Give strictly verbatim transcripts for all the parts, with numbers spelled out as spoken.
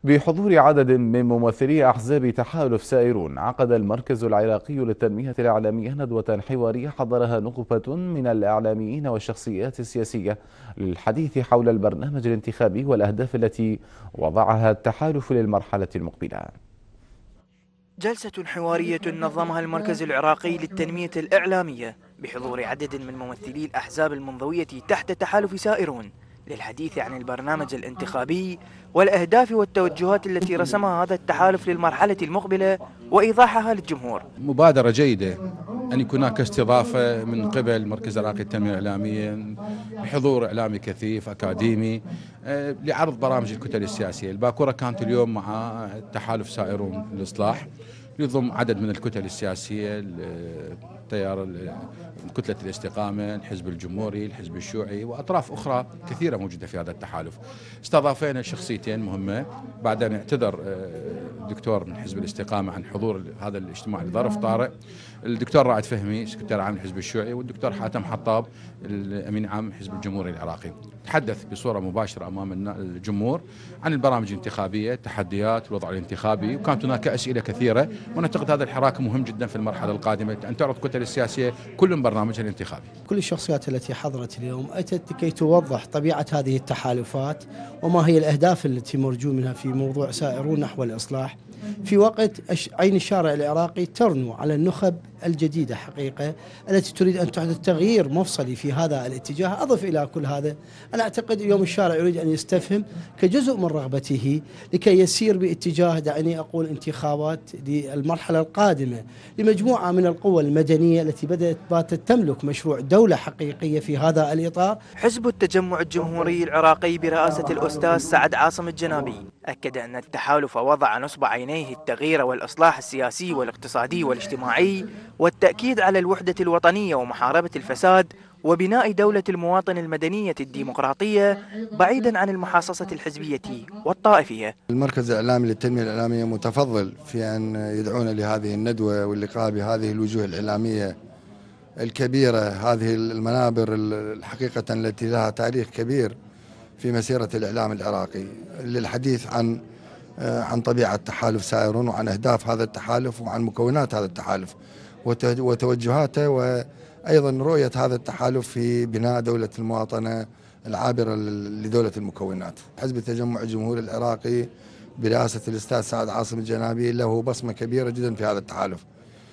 بحضور عدد من ممثلي أحزاب تحالف سائرون، عقد المركز العراقي للتنمية الإعلامية ندوة حوارية حضرها نخبة من الإعلاميين والشخصيات السياسية للحديث حول البرنامج الانتخابي والأهداف التي وضعها التحالف للمرحلة المقبلة. جلسة حوارية نظمها المركز العراقي للتنمية الإعلامية بحضور عدد من ممثلي الأحزاب المنضوية تحت تحالف سائرون للحديث عن البرنامج الانتخابي والأهداف والتوجهات التي رسمها هذا التحالف للمرحلة المقبلة وإيضاحها للجمهور. مبادرة جيدة أن يكون هناك استضافة من قبل المركز العراقي للتنمية الإعلامية بحضور إعلامي كثيف أكاديمي لعرض برامج الكتل السياسية. الباكورة كانت اليوم مع تحالف سائرون للإصلاح يضم عدد من الكتل السياسية، التيار كتلة الاستقامة، الحزب الجمهوري، الحزب الشيوعي وأطراف أخرى كثيرة موجودة في هذا التحالف. استضافينا شخصيتين مهمة بعد أن اعتذر الدكتور من حزب الاستقامة عن حضور هذا الاجتماع لظرف طارئ، الدكتور رائد فهمي سكرتير عام الحزب الشيوعي والدكتور حاتم حطاب الأمين عام الحزب الجمهوري العراقي. تحدث بصورة مباشرة أمام الجمهور عن البرامج الانتخابية، التحديات، الوضع الانتخابي، وكانت هناك أسئلة كثيرة. ونعتقد هذا الحراك مهم جدا في المرحلة القادمة أن تعرض الكتل السياسية كل برنامجها الانتخابي. كل الشخصيات التي حضرت اليوم أتت لكي توضح طبيعة هذه التحالفات وما هي الأهداف التي مرجو منها في موضوع سائرون نحو الإصلاح، في وقت عين الشارع العراقي ترنو على النخب الجديدة حقيقة التي تريد أن تحدث تغيير مفصلي في هذا الاتجاه. أضف إلى كل هذا أنا أعتقد اليوم الشارع يريد أن يستفهم كجزء من رغبته لكي يسير باتجاه دعني أقول انتخابات للمرحلة القادمة لمجموعة من القوى المدنية التي بدأت باتت تملك مشروع دولة حقيقية في هذا الإطار. حزب التجمع الجمهوري العراقي برئاسة الأستاذ سعد عاصم الجنابي أكد أن التحالف وضع نصب عينيه التغيير والإصلاح السياسي والاقتصادي والاجتماعي والتأكيد على الوحدة الوطنية ومحاربة الفساد وبناء دولة المواطن المدنية الديمقراطية بعيدا عن المحاصصة الحزبية والطائفية. المركز الإعلامي للتنمية الإعلامية متفضل في أن يدعونا لهذه الندوة واللقاء بهذه الوجوه الإعلامية الكبيرة، هذه المنابر الحقيقة التي لها تاريخ كبير في مسيرة الإعلام العراقي، للحديث عن عن طبيعة تحالف سائرون وعن أهداف هذا التحالف وعن مكونات هذا التحالف وتوجهاته، وأيضا رؤية هذا التحالف في بناء دولة المواطنة العابرة لدولة المكونات. حزب التجمع الجمهوري العراقي برئاسة الأستاذ سعد عاصم الجنابي له بصمة كبيرة جدا في هذا التحالف،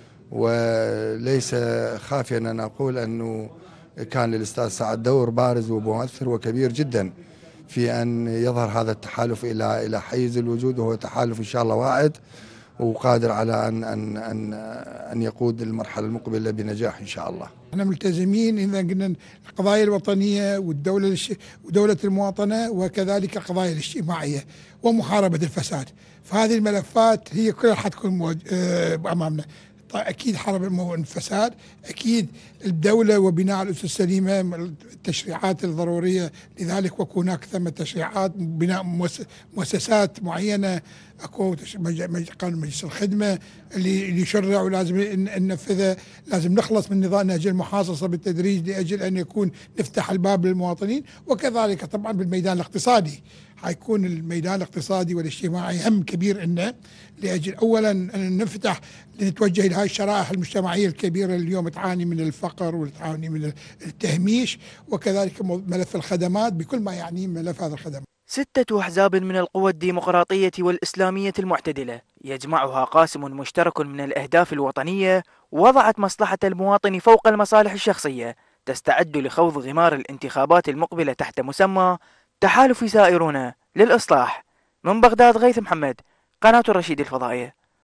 وليس خافيا أن أقول أنه كان للأستاذ سعد دور بارز ومؤثر وكبير جدا في أن يظهر هذا التحالف إلى إلى حيز الوجود، وهو تحالف إن شاء الله واعد وقادر على أن أن أن أن يقود المرحلة المقبلة بنجاح إن شاء الله. احنا ملتزمين إذا قلنا القضايا الوطنية والدولة ودولة المواطنة وكذلك القضايا الاجتماعية ومحاربة الفساد، فهذه الملفات هي كلها حتكون أمامنا. أكيد حرب الفساد، أكيد الدولة وبناء الأسس السليمة، التشريعات الضرورية لذلك، وكون هناك ثم تشريعات بناء مؤسسات معينة، أكو قانون مجلس الخدمة اللي يشرع ولازم ننفذه، لازم نخلص من نظام نهج المحاصصة بالتدريج لأجل أن يكون نفتح الباب للمواطنين، وكذلك طبعا بالميدان الاقتصادي حيكون الميدان الاقتصادي والاجتماعي هم كبير لنا لأجل أولا أن نفتح لنتوجه إلى هذه الشرائح المجتمعية الكبيرة اللي اليوم تعاني من الفقر وتعاني من التهميش، وكذلك ملف الخدمات بكل ما يعني ملف هذا الخدمات. ستة أحزاب من القوى الديمقراطية والإسلامية المعتدلة يجمعها قاسم مشترك من الأهداف الوطنية وضعت مصلحة المواطن فوق المصالح الشخصية، تستعد لخوض غمار الانتخابات المقبلة تحت مسمى تحالف سائرون للإصلاح. من بغداد غيث محمد، قناة الرشيد الفضائية.